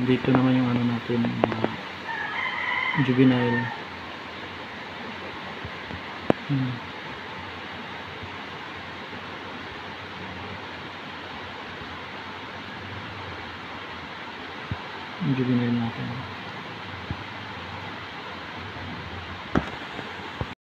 Dito naman yung ano natin, juvenile. Yung juvenile natin.